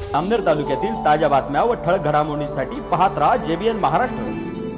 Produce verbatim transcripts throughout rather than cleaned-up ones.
जामनेर तालुक्यातील ताज्या बातम्या व ठळक घडामोडींसाठी पाहत राहा जेबीएन महाराष्ट्र।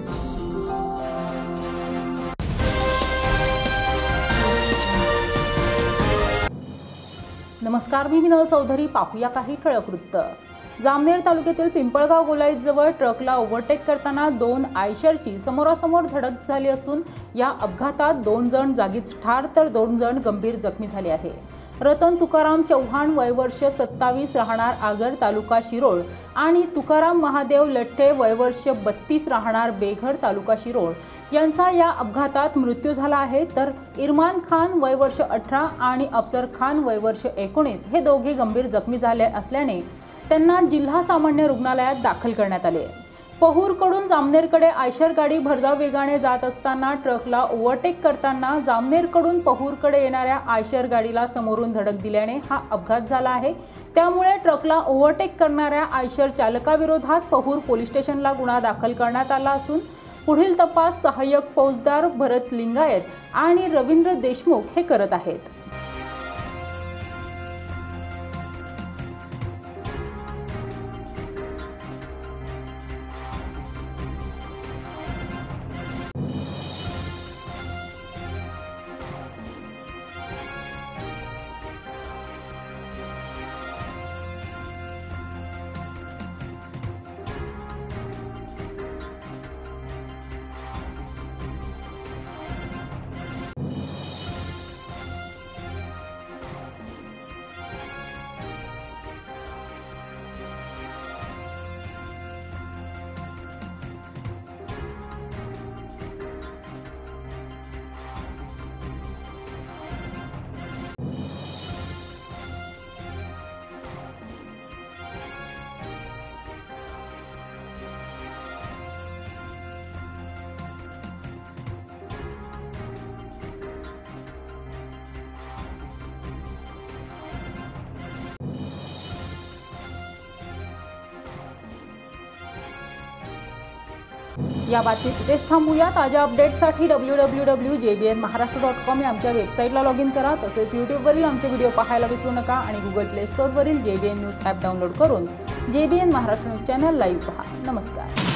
नमस्कार, मी विनोद चौधरी। पाहूया काही ठळक वृत्त। जामनेर तालुक्यातील पिंपळगाव गोलाईत जवळ ट्रकला ओव्हरटेक करताना दोन आयशरची समोरासमोर धडक झाली असून या अपघातात दोन जण जागीच ठार तर दोन जण गंभीर जखमी झाले आहे। रतन तुकाराम चौहान वय वर्ष सत्तावीस राहणार आगर तालुका शिरोळ आणि तुकाराम महादेव लठ्ठे वय वर्ष बत्तीस राहणार बेघर तालुका शिरोळ यांचा या अपघातात मृत्यू झाला आहे, तर इरमान खान वय वर्ष अठरा आणि अफसर खान वय वर्ष एकोणीस हे दोघे गंभीर जखमी झाले असल्याने त्यांना जिल्हा सामान्य रुग्णालयात दाखल करण्यात आले। पहूरकडून जामनेरकडे आयशर गाडी भरधाव वेगाने जात असताना ट्रकला ओव्हरटेक करताना जामनेरकडून पहूरकडे येणाऱ्या आयशर गाडीला समोरून धडक दिल्याने हा अपघात झाला आहे। त्यामुळे ट्रकला ओव्हरटेक करणाऱ्या आयशर चालकाविरोधात पहूर पोलीस स्टेशनला गुन्हा दाखल करण्यात आला असून पुढील तपास सहाय्यक फौजदार भरत लिंगायत आणि रवींद्र देशमुख हे करत आहेत। या बातमीत इथेच थांबूया। ताज्या अपडेट्ससाठी W W W dot J B N Maharashtra dot com या आमच्या वेबसाईटला लॉग इन करा। तसेच यूट्यूबवरील आमचे व्हिडिओ पाहायला विसरू नका आणि गुगल प्ले स्टोअरवरील जेबीएन न्यूज ॲप डाउनलोड करून JBN Maharashtra news channel live पहा। नमस्कार।